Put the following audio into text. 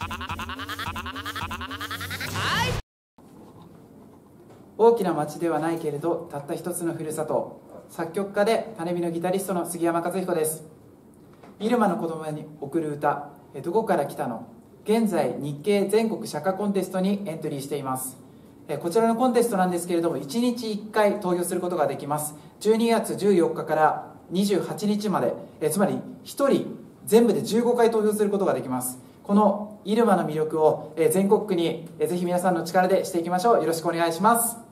大きな町ではないけれどたった一つのふるさと、作曲家で種火のギタリストの杉山和彦です。入間の子供に贈る歌、どこから来たの、現在日経全国社歌コンテストにエントリーしています。こちらのコンテストなんですけれども、1日1回投票することができます。12月14日から28日まで、つまり1人全部で15回投票することができます。この入間の魅力を全国区にぜひ皆さんの力でしていきましょう。よろしくお願いします。